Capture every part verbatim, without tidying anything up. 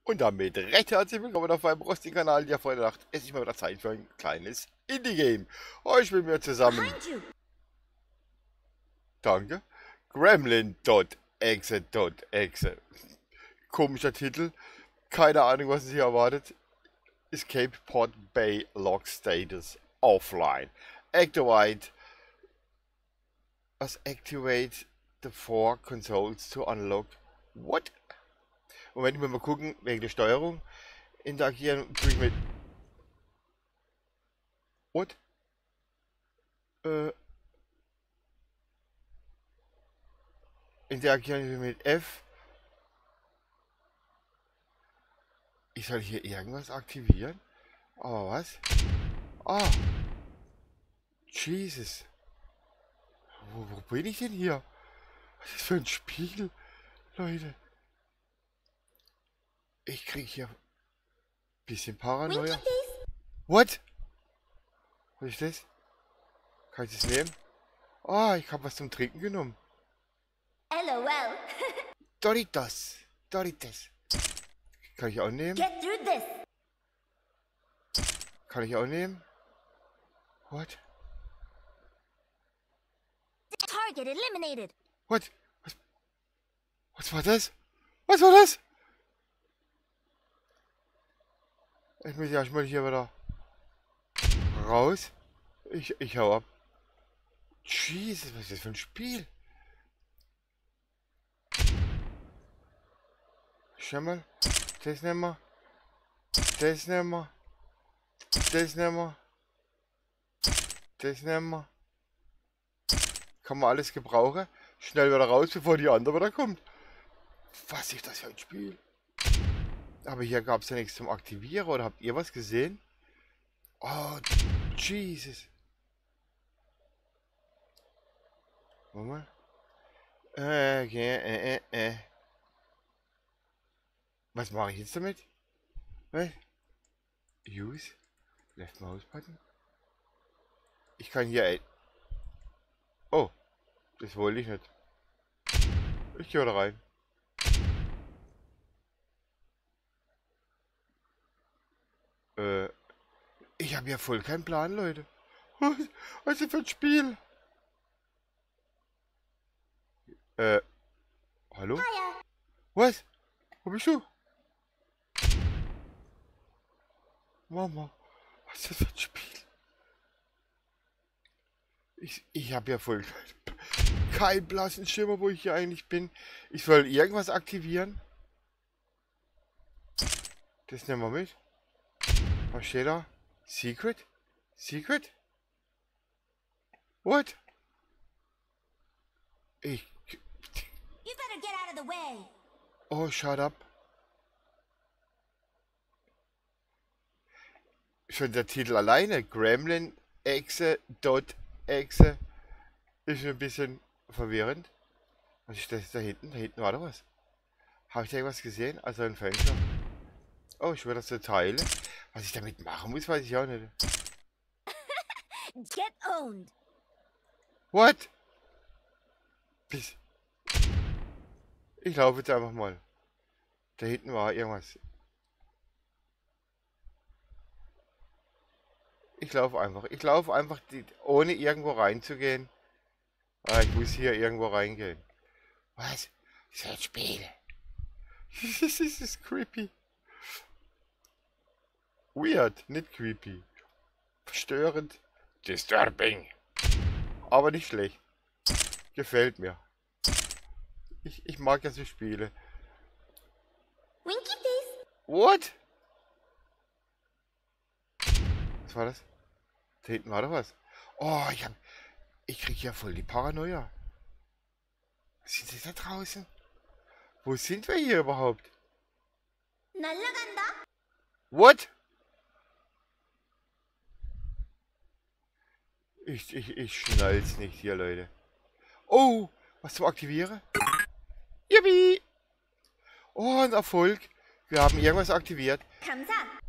Und damit recht herzlich willkommen auf meinem rostigen Kanal. Ja, Freunde, Nacht. Es ist mal wieder Zeit für ein kleines Indie-Game. Heute mit mir zusammen. Danke. Gremlin.exe.exe. Komischer Titel. Keine Ahnung, was es hier erwartet. Escape Pod Bay Lock Status Offline. Activate. Was activate the four consoles to unlock. What? Moment, ich muss mal gucken, wegen der Steuerung. Interagieren tue ich mit. What? Äh. Interagieren mit F. Ich soll hier irgendwas aktivieren? Aber was? Ah! Jesus! Wo, wo bin ich denn hier? Was ist das für ein Spiel? Leute. Ich krieg hier ein bisschen Paranoia. What? Was ist das? Kann ich das nehmen? Ah, ich habe was zum Trinken genommen. LOL. Doritos. Doritos. Kann ich auch nehmen? Get through this. Kann ich auch nehmen? What? Target eliminated. What? Was, was war das? Was war das? Ich muss erstmal hier wieder raus. Ich, ich hau ab. Jesus, was ist das für ein Spiel? Schau mal. Das nehmen wir. Das nehmen wir. Das nehmen wir. Das nehmen wir. Kann man alles gebrauchen. Schnell wieder raus, bevor die andere wieder kommt. Was ist das für ein Spiel? Aber hier gab es ja nichts zum Aktivieren. Oder habt ihr was gesehen? Oh, Jesus. Warte mal. Äh, okay, äh, äh, äh. Was mache ich jetzt damit? Was? Use? Left Mouse Button? Ich kann hier... Ey. Oh. Das wollte ich nicht. Ich gehe da rein. Äh, ich habe ja voll keinen Plan, Leute. Was ist das für ein Spiel? Äh, hallo? Hiya. Was? Wo bist du? Mama, was ist das für ein Spiel? Ich, ich habe ja voll keinen blassen Schimmer, wo ich hier eigentlich bin. Ich soll irgendwas aktivieren. Das nehmen wir mit. Was steht da? Secret? Secret? What? Ich... You better get out of the way. Oh, shut up. Schon der Titel alleine, Gremlin Exe dot Exe, ist ein bisschen verwirrend. Was ist das da hinten? Da hinten war doch was. Habe ich da irgendwas gesehen? Also ein Fenster. Oh, ich will das so Teile. Was ich damit machen muss, weiß ich auch nicht. Get owned. What? Bis. Ich laufe jetzt einfach mal. Da hinten war irgendwas. Ich laufe einfach. Ich laufe einfach, die, ohne irgendwo reinzugehen. Ah, ich muss hier irgendwo reingehen. Was? Das ist ein Spiel. Das ist creepy. Weird, nicht creepy. Verstörend. Disturbing. Aber nicht schlecht. Gefällt mir. Ich, ich mag ja so Spiele. Winky face. What? Was war das? Da hinten war doch was. Oh, ich hab... Ich krieg ja voll die Paranoia. Was ist das da draußen? Wo sind wir hier überhaupt? 날라간다. What? Ich, ich, ich schnall's nicht hier, Leute. Oh, was zum Aktivieren? Yippie! Oh, ein Erfolg. Wir haben irgendwas aktiviert. 감사.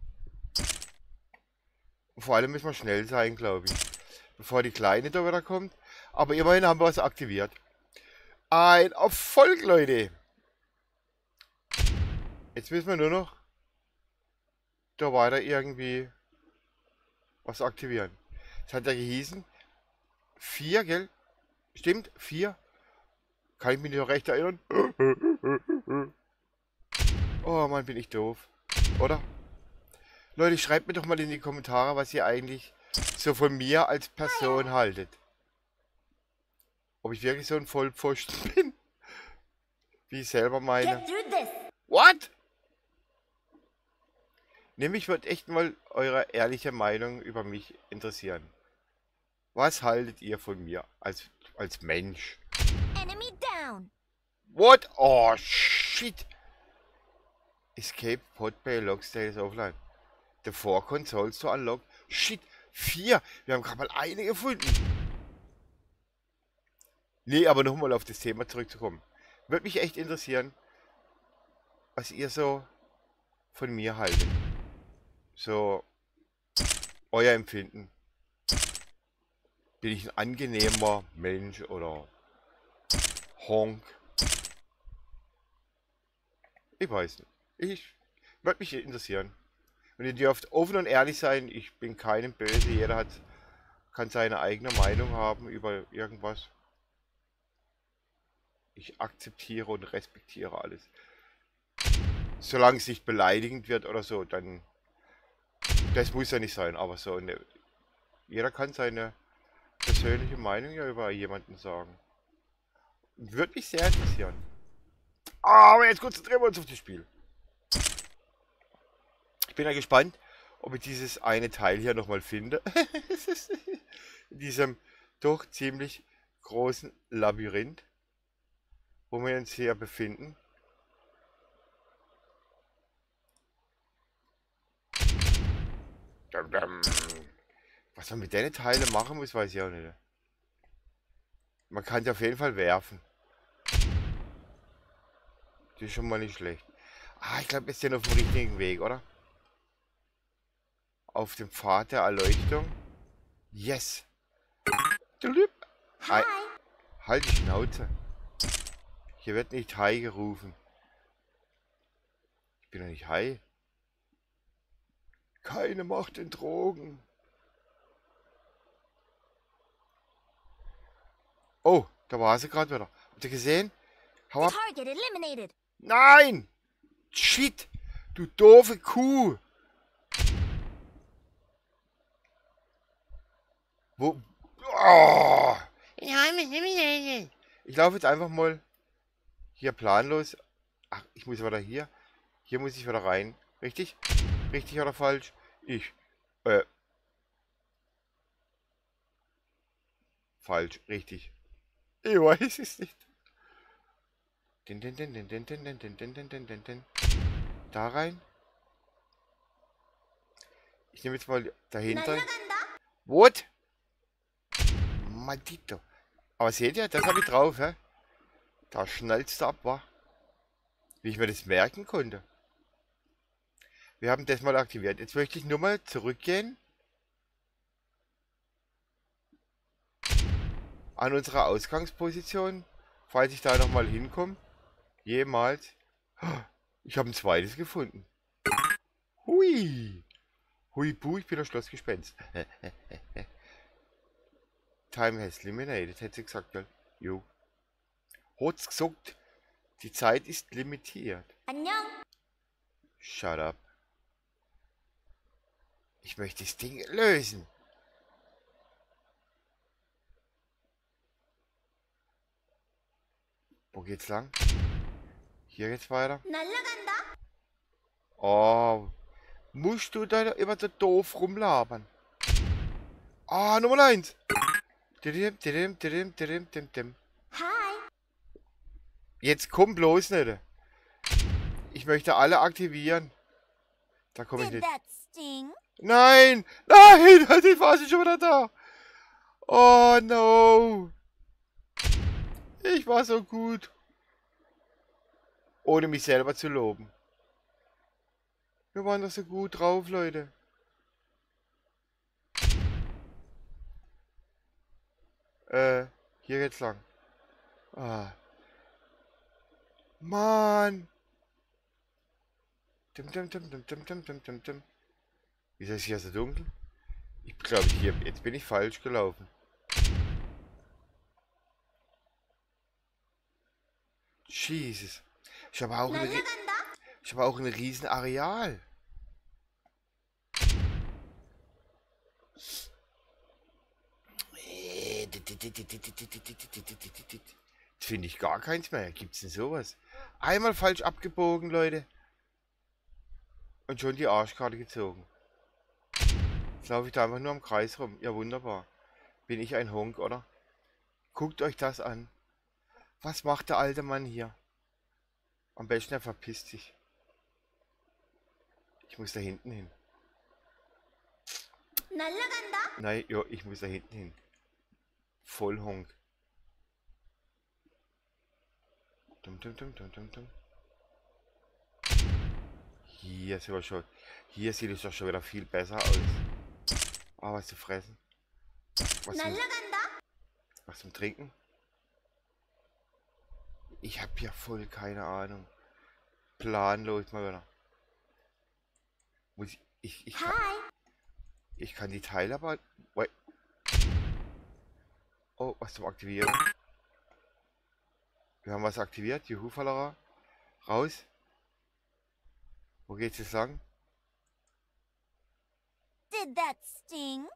Vor allem müssen wir schnell sein, glaube ich. Bevor die Kleine da wieder kommt. Aber immerhin haben wir was aktiviert. Ein Erfolg, Leute. Jetzt müssen wir nur noch da weiter irgendwie was aktivieren. Es hat ja gehießen, vier, gell? Stimmt, vier. Kann ich mich noch recht erinnern? Oh Mann, bin ich doof. Oder? Leute, schreibt mir doch mal in die Kommentare, was ihr eigentlich so von mir als Person haltet. Ob ich wirklich so ein Vollpfosten bin? Wie ich selber meine. Get through this. What? Nämlich wird echt mal eure ehrliche Meinung über mich interessieren. Was haltet ihr von mir als, als Mensch? Enemy down. What? Oh, shit. Escape Pod Bay Lock Status Offline. The four consoles to unlock. Shit. Vier. Wir haben gerade mal eine gefunden. Nee, aber nochmal auf das Thema zurückzukommen. Würde mich echt interessieren, was ihr so von mir haltet. So, euer Empfinden. Bin ich ein angenehmer Mensch oder Honk? Ich weiß nicht. Ich würde mich interessieren. Und ihr dürft offen und ehrlich sein. Ich bin keinem böse. Jeder hat, kann seine eigene Meinung haben über irgendwas. Ich akzeptiere und respektiere alles. Solange es nicht beleidigend wird oder so, dann... Das muss ja nicht sein, aber so eine... Jeder kann seine persönliche Meinung ja über jemanden sagen. Würde mich sehr interessieren. Aber jetzt konzentrieren wir uns auf das Spiel. Ich bin ja gespannt, ob ich dieses eine Teil hier nochmal finde. In diesem doch ziemlich großen Labyrinth, wo wir uns hier befinden. Was man mit den Teilen machen muss, weiß ich auch nicht. Man kann sie auf jeden Fall werfen. Das ist schon mal nicht schlecht. Ah, ich glaube, wir sind auf dem richtigen Weg, oder? Auf dem Pfad der Erleuchtung. Yes! Hi. Halt die Schnauze. Hier wird nicht Hi gerufen. Ich bin doch nicht Hi. Keine Macht in Drogen. Oh, da war sie gerade wieder. Habt ihr gesehen? Hau ab. Target eliminated. Nein! Shit! Du doofe Kuh! Wo? Oh! Ich laufe jetzt einfach mal hier planlos. Ach, ich muss wieder hier. Hier muss ich wieder rein. Richtig? Richtig oder falsch? Ich. Äh. Falsch. Richtig. Ich weiß es nicht. Den, den, den, den, den, den, den, den, den, den, den, den, den. Da rein. Ich nehme jetzt mal dahinter. 날라간다. What? Maldito. Aber seht ihr, das habe ich drauf, hä? Da schnallst du ab, wa? Wie ich mir das merken konnte. Wir haben das mal aktiviert. Jetzt möchte ich nur mal zurückgehen. An unsere Ausgangsposition. Falls ich da nochmal hinkomme. Jemals. Ich habe ein zweites gefunden. Hui. Hui, buh, ich bin ein Schlossgespenst. Time has eliminated, hätte sie gesagt, gell? Jo. Hat's gesagt, die Zeit ist limitiert. 안녕. Shut up. Ich möchte das Ding lösen. Wo geht's lang? Hier geht's weiter. 날라간다. Oh. Musst du da immer so doof rumlabern? Ah, Nummer eins. Didim, didim, didim, didim, dim, dim. Hi. Jetzt komm bloß nicht. Ich möchte alle aktivieren. Da komme ich Did nicht. that sting? Nein! Nein! Die war schon wieder da. Oh no. Ich war so gut. Ohne mich selber zu loben. Wir waren doch so gut drauf, Leute. Äh, hier geht's lang. Ah. Mann. Dim, dim, dim, dim, dim, dim, dim, dim, dim. Wieso ist hier so dunkel? Ich glaube, hier, jetzt bin ich falsch gelaufen. Jesus. Ich habe auch, eine, 날아간다. ich habe auch ein riesen Areal. Jetzt finde ich gar keins mehr. Gibt's denn sowas? Einmal falsch abgebogen, Leute. Und schon die Arschkarte gezogen. Jetzt laufe ich da einfach nur im Kreis rum. Ja, wunderbar. Bin ich ein Honk, oder? Guckt euch das an. Was macht der alte Mann hier? Am besten er verpisst sich. Ich muss da hinten hin. 날아간다. Nein, ja, ich muss da hinten hin. Voll Honk. Dum, dum, dum, dum, dum, dum. Hier sieht, schon, hier sieht es doch schon wieder viel besser aus. Ah, was zu fressen. Was zum, 날아간다. was zum Trinken. Ich habe ja voll keine Ahnung. Planlos mal wieder. Muss ich, ich, ich, kann, Hi. ich kann die Teile aber... Wait. Oh, was zum Aktivieren. Wir haben was aktiviert. Juhu, Fallera. Raus. Wo geht's jetzt lang? Did that sting?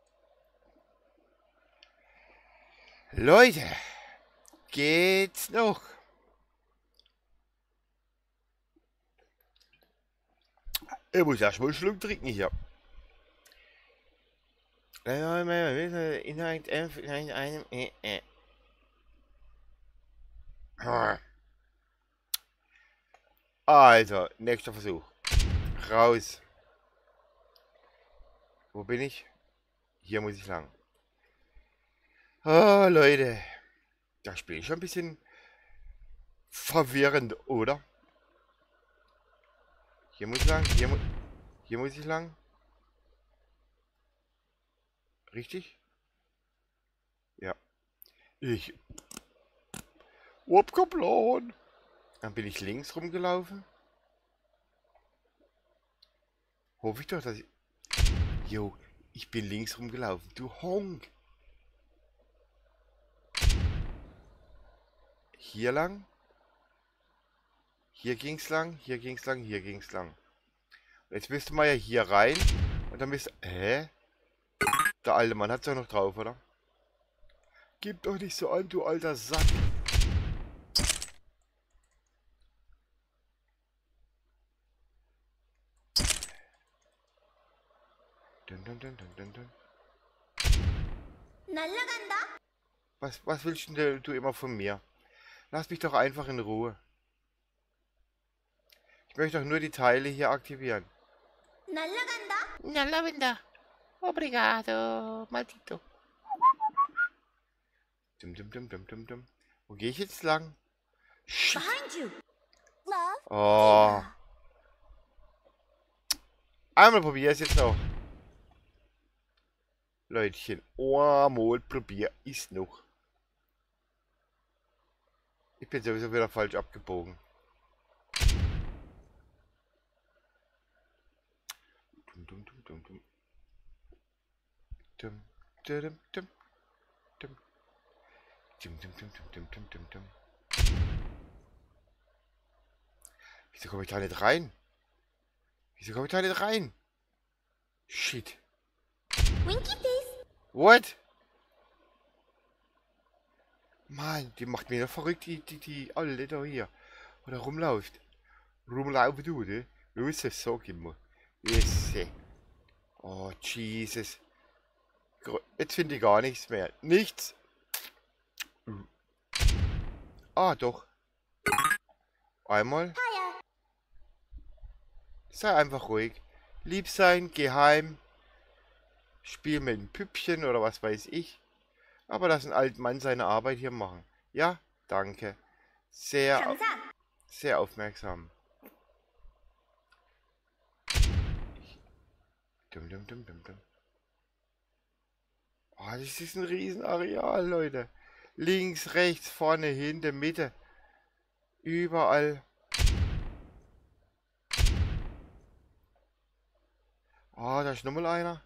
Leute, geht's noch? Ich muss erstmal einen Schluck trinken hier. Inhalt F in einem E E. Also, nächster Versuch. Raus. Wo bin ich? Hier muss ich lang. Oh, Leute. Das Spiel ist schon ein bisschen verwirrend, oder? Hier muss ich lang. Hier, mu hier muss ich lang. Richtig? Ja. Ich. Wopkaplon. Dann bin ich links rumgelaufen. Hoffe ich doch, dass ich... Jo, ich bin links rumgelaufen. Du Honk. Hier lang. Hier ging's lang, hier ging's lang, hier ging's lang. Und jetzt müsste man ja hier rein. Und dann müsste... Hä? Der alte Mann hat's doch noch drauf, oder? Gib doch nicht so an, du alter Sack. Dun, dun, dun, dun, dun, dun. 날아간다. Was, was willst denn du immer von mir? Lass mich doch einfach in Ruhe. Ich möchte doch nur die Teile hier aktivieren. 날아간다. Na, Lavender. Obrigado, maldito. Dum, dum, dum, dum, dum, dum. Wo gehe ich jetzt lang? Shit. Behind you. Love. Oh. Einmal probier es jetzt noch. Leutchen, einmal probier ist noch. Ich bin sowieso wieder falsch abgebogen. Dum, dum, dum, dum, dum. Dum, dum, dum, dum. Dum, dum, dum, dum, dum, dum, dum. Wieso komme ich da nicht rein? Wieso komme ich da nicht rein? Shit. Winky face. What? Mann, die macht mir noch verrückt, die, die, die alle da hier. Oder rumläuft. Rumlaufen du, ne? Los, sag immer. Yes. Oh, Jesus. Jetzt finde ich gar nichts mehr. Nichts. Ah, doch. Einmal. Hiya. Sei einfach ruhig. Lieb sein, geh heim. Spiel mit einem Püppchen oder was weiß ich. Aber lass einen alten Mann seine Arbeit hier machen. Ja, danke. Sehr, 감사. sehr aufmerksam. Dum, dum, dum, dum, dum. Oh, das ist ein Riesenareal, Leute. Links, rechts, vorne, hinten, Mitte. Überall. Ah, da ist nochmal einer.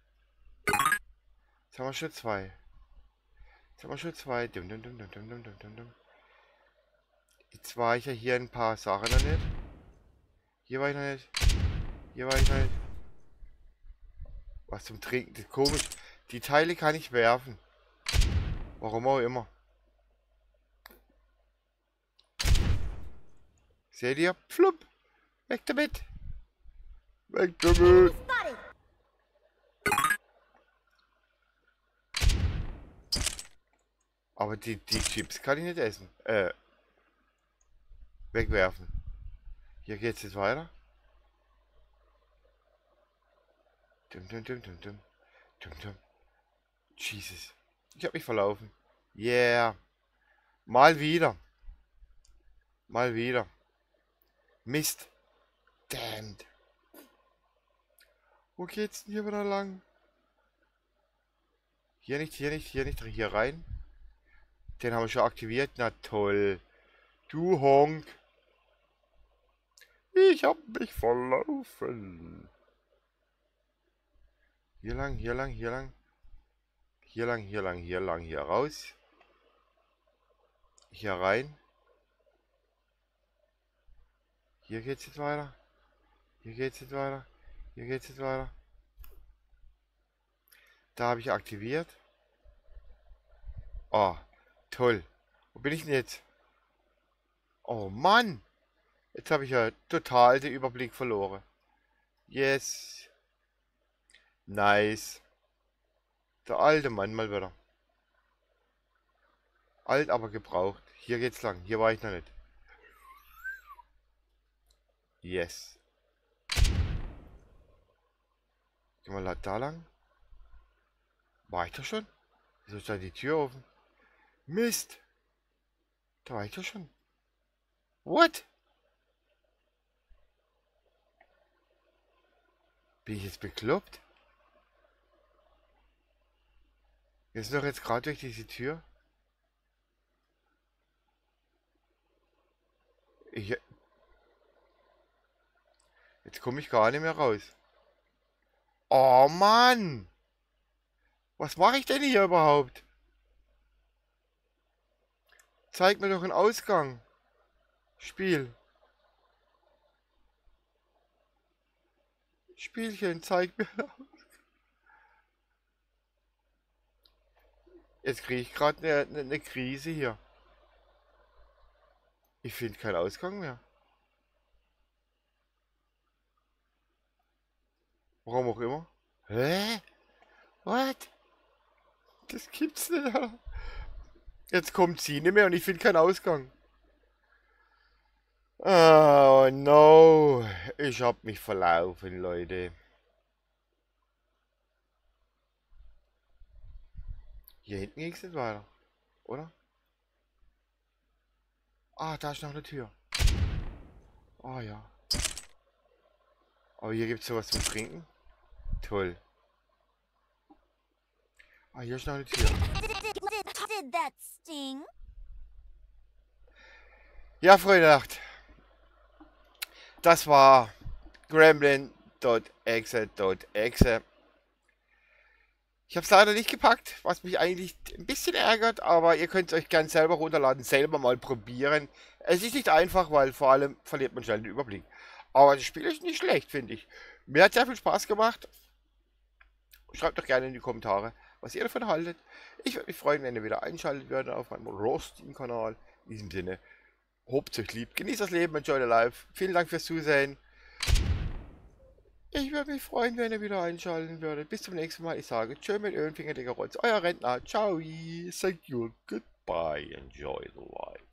Jetzt haben wir schon zwei. Jetzt haben wir schon zwei. Dum, dum, dum, dum, dum, dum, dum, dum. Jetzt war ich ja hier ein paar Sachen noch nicht. Hier war ich noch nicht. Hier war ich noch nicht. Was zum Trinken. Das ist komisch. Die Teile kann ich werfen. Warum auch immer. Seht ihr? Flupp. Weg damit. Weg damit. Spotted. Aber die, die Chips kann ich nicht essen. Äh. Wegwerfen. Hier geht's jetzt weiter. Dum, dum, dum, dum, dum. Dum, dum. Jesus. Ich hab mich verlaufen. Yeah. Mal wieder. Mal wieder. Mist. Damned. Wo geht's denn hier wieder lang? Hier nicht, hier nicht, hier nicht, hier rein. Den haben wir schon aktiviert. Na toll. Du Honk. Ich hab mich verlaufen. Hier lang, hier lang, hier lang. Hier lang, hier lang, hier lang, hier raus. Hier rein. Hier geht's jetzt weiter. Hier geht's jetzt weiter. Hier geht's jetzt weiter. Da habe ich aktiviert. Oh, toll. Wo bin ich denn jetzt? Oh Mann. Jetzt habe ich ja total den Überblick verloren. Yes. Nice. Der alte Mann mal wieder. Alt, aber gebraucht. Hier geht's lang. Hier war ich noch nicht. Yes. Gehen wir da lang. War ich da schon? Wieso ist da die Tür offen? Mist. Da war ich da schon. What? Bin ich jetzt bekloppt? Wir sind doch jetzt gerade durch diese Tür. Ich... Jetzt komme ich gar nicht mehr raus. Oh Mann! Was mache ich denn hier überhaupt? Zeig mir doch einen Ausgang. Spiel. Spielchen, zeig mir. Jetzt kriege ich gerade eine, eine, eine Krise hier. Ich finde keinen Ausgang mehr. Warum auch immer. Hä? What? Das gibt's nicht. Jetzt kommt sie nicht mehr und ich finde keinen Ausgang. Oh no. Ich hab mich verlaufen, Leute. Hier hinten ging es nicht weiter. Oder? Ah, da ist noch eine Tür. Oh ja. Aber hier gibt es sowas zum Trinken. Toll. Ah, hier ist noch eine Tür. Did that sting? Ja, Freunde der Nacht. Das war gremlin.exe.exe. Ich habe es leider nicht gepackt, was mich eigentlich ein bisschen ärgert, aber ihr könnt es euch gern selber runterladen, selber mal probieren. Es ist nicht einfach, weil vor allem verliert man schnell den Überblick. Aber das Spiel ist nicht schlecht, finde ich. Mir hat sehr viel Spaß gemacht. Schreibt doch gerne in die Kommentare, was ihr davon haltet. Ich würde mich freuen, wenn ihr wieder einschaltet würdet auf meinem Roasting-Kanal. In diesem Sinne, hobt euch lieb, genießt das Leben, enjoy the life. Vielen Dank fürs Zusehen. Ich würde mich freuen, wenn ihr wieder einschalten würdet. Bis zum nächsten Mal. Ich sage tschö mit Ölenfinger, Digga Rotz. Euer Rentner. Ciao. Thank you. Goodbye. Enjoy the life.